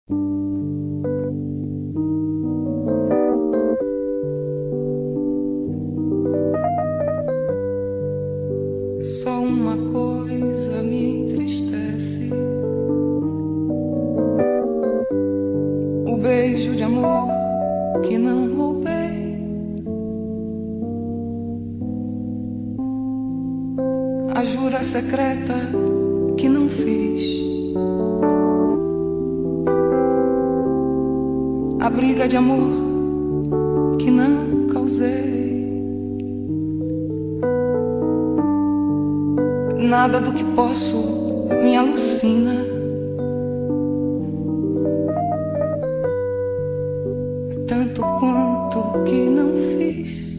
Só uma coisa me entristece: o beijo de amor que não roubei, a jura secreta que não fiz, a briga de amor que não causei. Nada do que posso me alucina, tanto quanto que não fiz.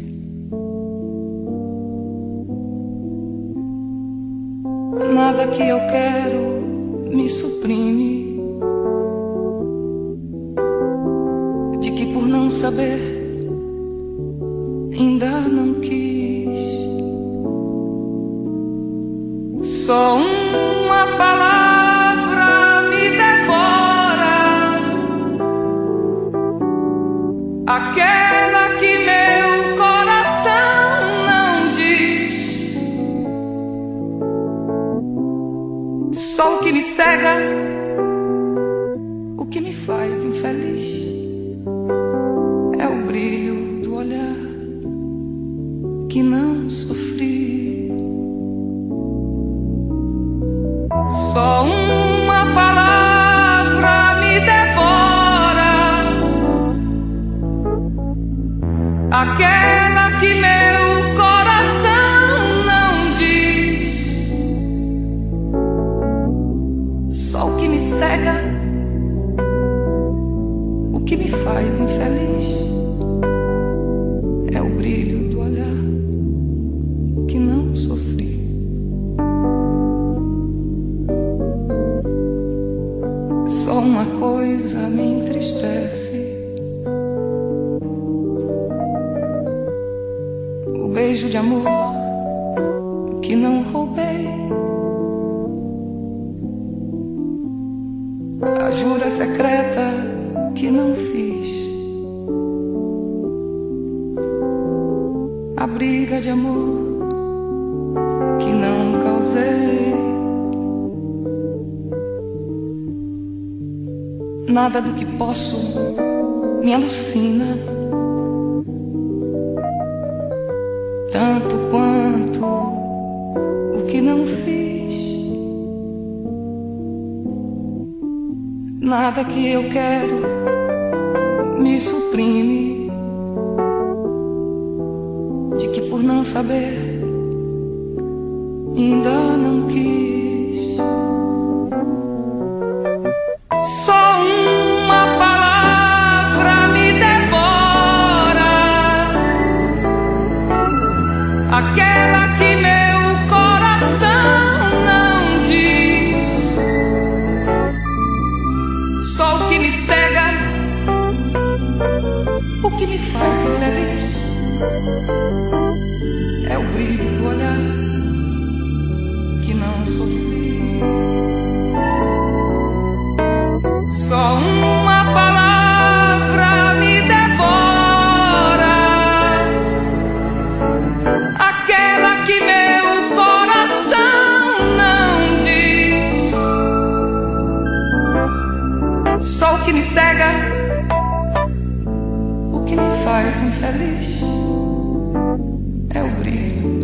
Nada que eu quero me suprime, de que por não saber ainda não quis. Só uma palavra me devora, aquela que meu coração não diz. Só o que me cega, o que me faz infeliz, é o brilho do olhar que não sofri. Só uma palavra me devora, aquela que meu coração não diz. Só o que me cega, o que me faz infeliz, é o brilho do olhar que não sofri. Só uma coisa me entristece: o beijo de amor que não roubei, a jura secreta que não fiz, a briga de amor que não causei. Nada do que posso me alucina, tanto quanto o que não fiz. Nada que eu quero me suprime, de que por não saber ainda não quis. Só uma palavra me devora, aquela que meu coração não diz. Só o que me cega, o que me faz infeliz, é o brilho do olhar que não sofri. Só uma palavra me devora, aquela que meu coração não diz. Só o que me cega, o que me faz infeliz, é o brilho